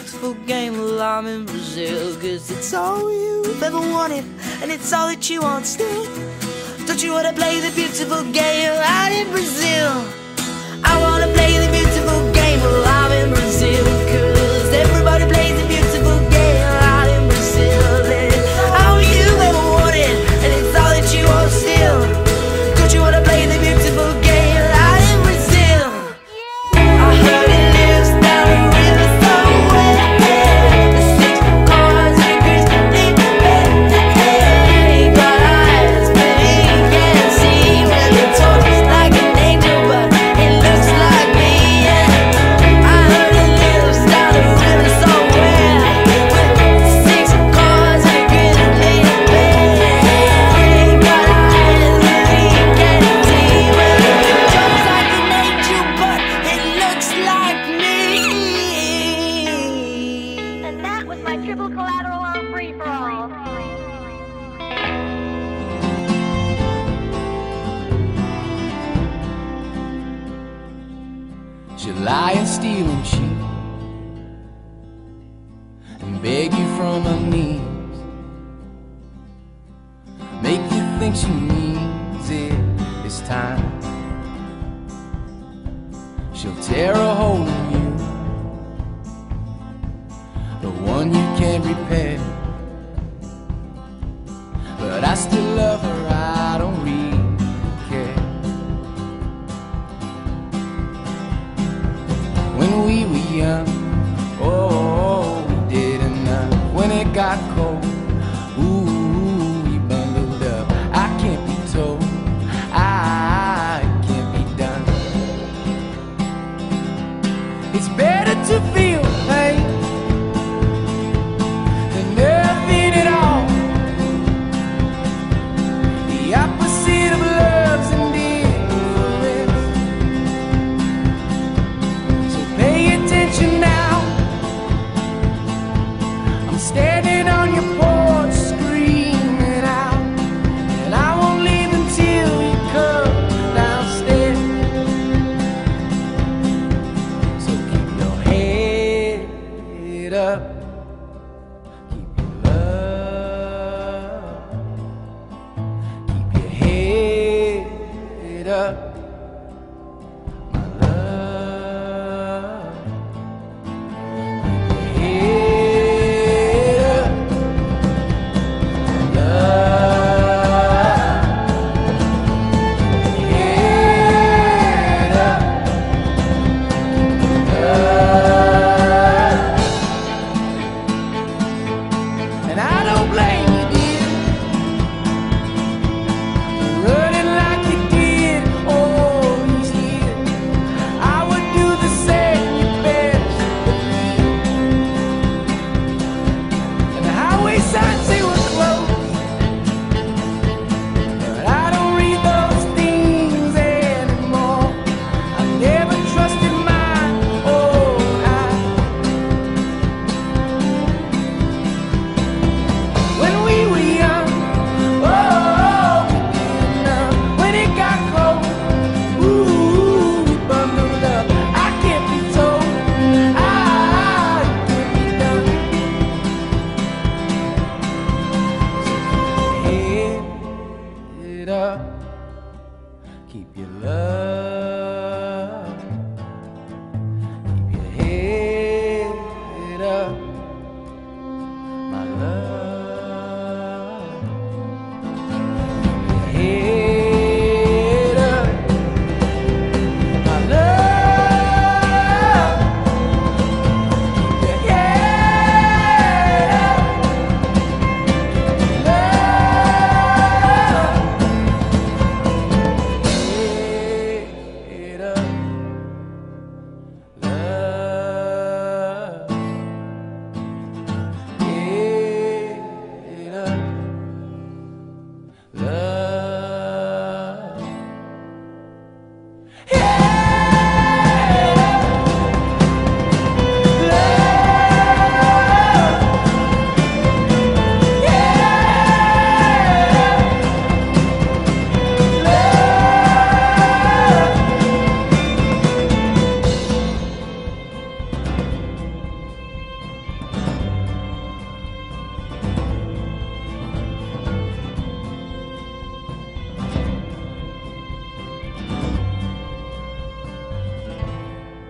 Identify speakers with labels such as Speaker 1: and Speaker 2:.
Speaker 1: beautiful game. Well, I'm in Brazil, 'cause it's all you've ever wanted, and it's all that you want still. Don't you wanna play the beautiful game out in Brazil? I wanna play the beautiful game. Well, I'm in Brazil, 'cause everybody plays the beautiful game out in Brazil. It's all you've ever wanted, and it's all that you want still. Don't you wanna play the beautiful game out in Brazil? I heard it lives down the river somewhere. The 6 cars and Chris ain't bad. Got eyes, but he can't see. Well, he talks like an angel, but it looks like me. Yeah, I heard it lives down the river somewhere. With 6 cars and Chris ain't bad. Got eyes, but he can't see. Well, he talks like an angel, but it looks like me.
Speaker 2: And that was my triple collateral on Free For All.
Speaker 1: She'll lie and steal and cheat and beg you from her knees, make you think she means it this time. She'll tear a hole in you, the one you can't repair. But I still love her, I don't really care. When we were young, oh, we did enough. When it got cold, ooh, we bundled up. I can't be told, I can't be done. It's better to feel pain than nothing at all. The opposite of love's indifference. So pay attention now. I'm standing on your porch screaming out, and I won't leave until you come downstairs. So keep your head up.